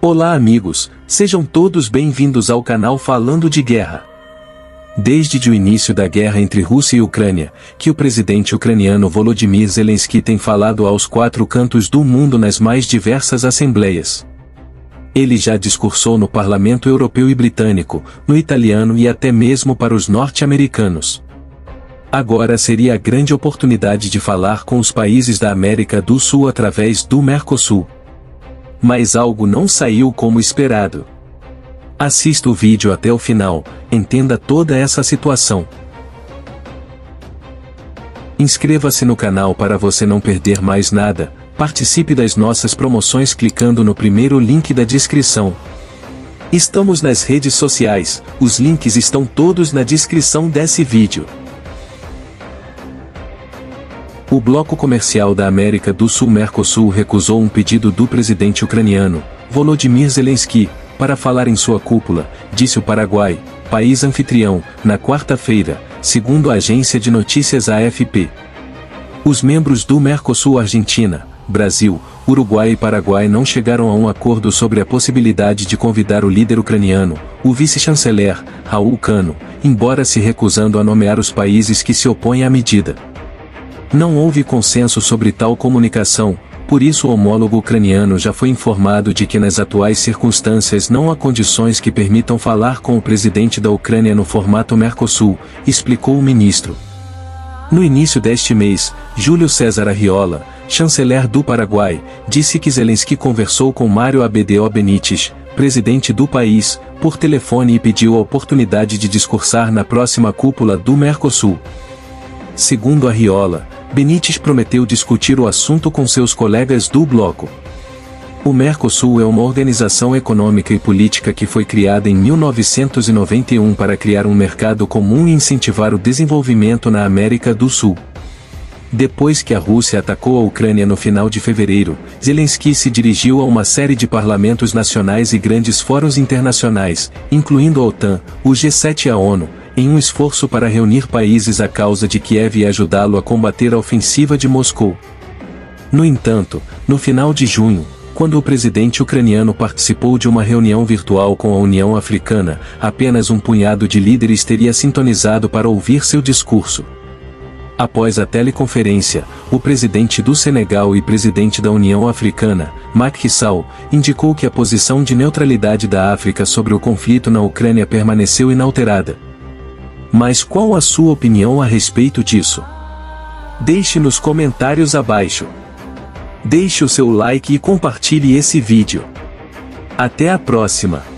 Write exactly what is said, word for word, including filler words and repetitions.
Olá amigos, sejam todos bem-vindos ao canal Falando de Guerra. Desde o início da guerra entre Rússia e Ucrânia, que o presidente ucraniano Volodymyr Zelensky tem falado aos quatro cantos do mundo nas mais diversas assembleias. Ele já discursou no Parlamento Europeu e Britânico, no italiano e até mesmo para os norte-americanos. Agora seria a grande oportunidade de falar com os países da América do Sul através do Mercosul. Mas algo não saiu como esperado. Assista o vídeo até o final, entenda toda essa situação. Inscreva-se no canal para você não perder mais nada, participe das nossas promoções clicando no primeiro link da descrição. Estamos nas redes sociais, os links estão todos na descrição desse vídeo. O bloco comercial da América do Sul Mercosul recusou um pedido do presidente ucraniano, Volodymyr Zelensky, para falar em sua cúpula, disse o Paraguai, país anfitrião, na quarta-feira, segundo a agência de notícias A F P. Os membros do Mercosul Argentina, Brasil, Uruguai e Paraguai não chegaram a um acordo sobre a possibilidade de convidar o líder ucraniano, o vice-chanceler, Raul Cano, embora se recusando a nomear os países que se opõem à medida. Não houve consenso sobre tal comunicação, por isso o homólogo ucraniano já foi informado de que nas atuais circunstâncias não há condições que permitam falar com o presidente da Ucrânia no formato Mercosul, explicou o ministro. No início deste mês, Júlio César Arriola, chanceler do Paraguai, disse que Zelensky conversou com Mário Abdo Benítez, presidente do país, por telefone e pediu a oportunidade de discursar na próxima cúpula do Mercosul. Segundo Arriola, Benítez prometeu discutir o assunto com seus colegas do bloco. O Mercosul é uma organização econômica e política que foi criada em mil novecentos e noventa e um para criar um mercado comum e incentivar o desenvolvimento na América do Sul. Depois que a Rússia atacou a Ucrânia no final de fevereiro, Zelensky se dirigiu a uma série de parlamentos nacionais e grandes fóruns internacionais, incluindo a OTAN, o G sete e a ONU, em um esforço para reunir países à causa de Kiev e ajudá-lo a combater a ofensiva de Moscou. No entanto, no final de junho, quando o presidente ucraniano participou de uma reunião virtual com a União Africana, apenas um punhado de líderes teria sintonizado para ouvir seu discurso. Após a teleconferência, o presidente do Senegal e presidente da União Africana, Macky Sall, indicou que a posição de neutralidade da África sobre o conflito na Ucrânia permaneceu inalterada. Mas qual a sua opinião a respeito disso? Deixe nos comentários abaixo. Deixe o seu like e compartilhe esse vídeo. Até a próxima!